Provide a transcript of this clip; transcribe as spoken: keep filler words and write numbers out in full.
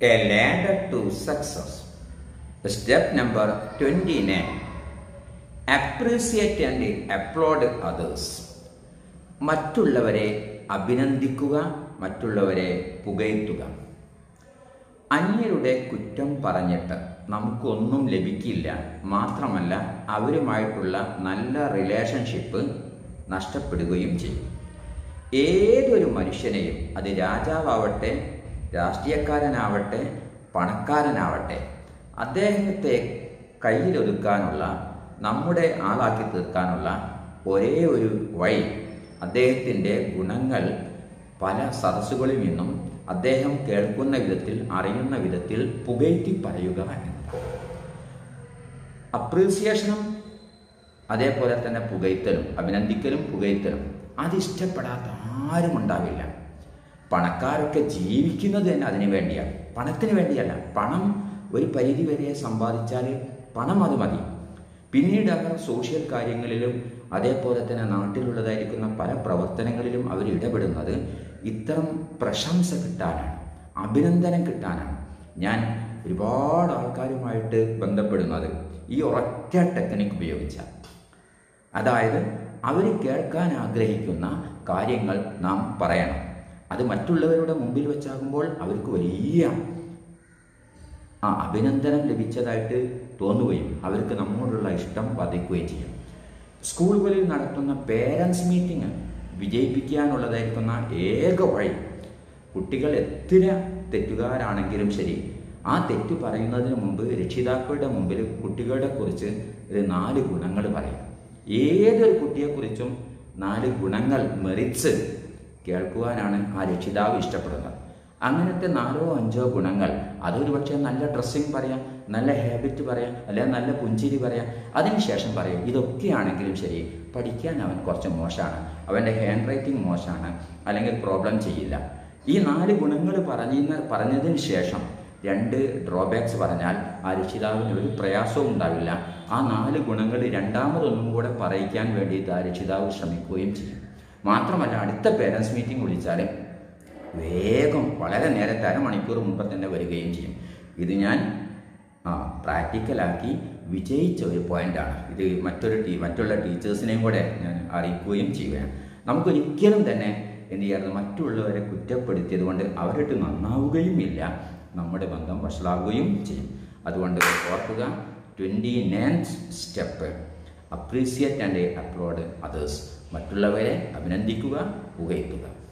A ladder to success. Step number twenty-nine. Appreciate and applaud others. മറ്റുള്ളവരെ അഭിനന്ദിക്കുക, മറ്റുള്ളവരെ പുകഴ്ത്തുക. അന്യരുടെ കുറ്റം പറഞ്ഞിട്ട് നമുക്കൊന്നും ലഭിക്കില്ല. മാത്രമല്ല അവരുമായിട്ടുള്ള നല്ല റിലേഷൻഷിപ്പ് നഷ്ടപ്പെടുകയും ചെയ്യും. ഏതൊരു മനുഷ്യനെയും, അത് രാജാവാവട്ടെ, രാഷ്ട്രീയക്കാരനാവട്ടെ, പണക്കാരനാവട്ടെ, അദ്ദേഹത്തെ കയ്യിലൊതുക്കാനുള്ള, നമ്മുടെ ആളാക്കി തീർക്കാനുള്ള ഒരേ ഒരു വഴി അദ്ദേഹത്തിൻ്റെ ഗുണങ്ങൾ പല സദസ്സുകളിൽ നിന്നും അദ്ദേഹം കേൾക്കുന്ന വിധത്തിൽ, അറിയുന്ന വിധത്തിൽ പുകഴ്ത്തി പറയുക എന്നതാണ്. അപ്രീസിയേഷനും അതേപോലെ തന്നെ പുകഴ്ത്തലും, അഭിനന്ദിക്കലും പുകഴ്ത്തലും അതിഷ്ടപ്പെടാത്ത ആരും ഉണ്ടാവില്ല. പണക്കാരൊക്കെ ജീവിക്കുന്നത് തന്നെ അതിനു വേണ്ടിയാണ്, പണത്തിന് വേണ്ടിയല്ല. പണം ഒരു പരിധി വരെ സമ്പാദിച്ചാൽ പണം അത് മതി. പിന്നീട് അവർ സോഷ്യൽ കാര്യങ്ങളിലും അതേപോലെ തന്നെ നാട്ടിലുള്ളതായിരിക്കുന്ന പല പ്രവർത്തനങ്ങളിലും അവർ ഇടപെടുന്നത് ഇത്തരം പ്രശംസ കിട്ടാനാണ്, അഭിനന്ദനം കിട്ടാനാണ്. ഞാൻ ഒരുപാട് ആൾക്കാരുമായിട്ട് ബന്ധപ്പെടുന്നത് ഈ ഒരൊറ്റ ടെക്നിക്ക് ഉപയോഗിച്ചാൽ. അതായത് അവർ കേൾക്കാൻ ആഗ്രഹിക്കുന്ന കാര്യങ്ങൾ നാം പറയണം. അത് മറ്റുള്ളവരുടെ മുമ്പിൽ വെച്ചാകുമ്പോൾ അവർക്ക് വലിയ ആ അഭിനന്ദനം ലഭിച്ചതായിട്ട് തോന്നുകയും അവർക്ക് നമ്മോടുള്ള ഇഷ്ടം വർദ്ധിക്കുകയും ചെയ്യും. സ്കൂളുകളിൽ നടത്തുന്ന പേരൻസ് മീറ്റിംഗ് വിജയിപ്പിക്കാനുള്ളതായിരിക്കുന്ന ഏക വഴി, കുട്ടികൾ എത്ര തെറ്റുകാരാണെങ്കിലും ശരി, ആ തെറ്റ് പറയുന്നതിന് മുമ്പ് രക്ഷിതാക്കളുടെ മുമ്പിൽ കുട്ടികളെ കുറിച്ച് ഒരു നാല് ഗുണങ്ങൾ പറയും. ഏതൊരു കുട്ടിയെക്കുറിച്ചും നാല് ഗുണങ്ങൾ മെറിറ്റ്സ് കേൾക്കുവാനാണ് ആ രക്ഷിതാവ് ഇഷ്ടപ്പെടുന്നത്. അങ്ങനത്തെ നാലോ അഞ്ചോ ഗുണങ്ങൾ, അതൊരു പക്ഷേ നല്ല ഡ്രസ്സിങ് പറയാം, നല്ല ഹാബിറ്റ് പറയാം, അല്ലെങ്കിൽ നല്ല പുഞ്ചിരി പറയാം, അതിനുശേഷം പറയാം ഇതൊക്കെയാണെങ്കിലും ശരി പഠിക്കാൻ അവൻ കുറച്ച് മോശമാണ്, അവൻ്റെ ഹാൻഡ് റൈറ്റിംഗ് മോശമാണ്, അല്ലെങ്കിൽ പ്രോബ്ലം ചെയ്യില്ല. ഈ നാല് ഗുണങ്ങൾ പറഞ്ഞ പറഞ്ഞതിന് ശേഷം രണ്ട് ഡ്രോബാക്സ് പറഞ്ഞാൽ ആ രക്ഷിതാവിന് ഒരു പ്രയാസവും ഉണ്ടാവില്ല. ആ നാല് ഗുണങ്ങൾ രണ്ടാമതൊന്നും കൂടെ പറയിക്കാൻ വേണ്ടിയിട്ട് ആ രക്ഷിതാവ് ശ്രമിക്കുകയും ചെയ്യും. മാത്രമല്ല അടുത്ത പേരൻസ് മീറ്റിംഗ് വിളിച്ചാൽ വേഗം വളരെ നേരത്തെ അരമണിക്കൂർ മുമ്പ് തന്നെ വരികയും ചെയ്യും. ഇത് ഞാൻ ആ പ്രാക്ടിക്കലാക്കി വിജയിച്ച ഒരു പോയിൻ്റാണ്. ഇത് മറ്റൊരു ടീ മറ്റുള്ള ടീച്ചേഴ്സിനെയും കൂടെ ഞാൻ അറിയിക്കുകയും ചെയ്യുകയാണ്. നമുക്കൊരിക്കലും തന്നെ എന്ത് ചെയ്യാറുണ്ട്, മറ്റുള്ളവരെ കുറ്റപ്പെടുത്തിയത് കൊണ്ട് അവരിട്ട് നന്നാവുകയും ഇല്ല, നമ്മുടെ ബന്ധം വഷളാവുകയും ചെയ്യും. അതുകൊണ്ട് ഓർക്കുക, twenty ninth step, appreciate and upload others. മറ്റുള്ളവരെ അഭിനന്ദിക്കുക, പുകഴ്ത്തുക.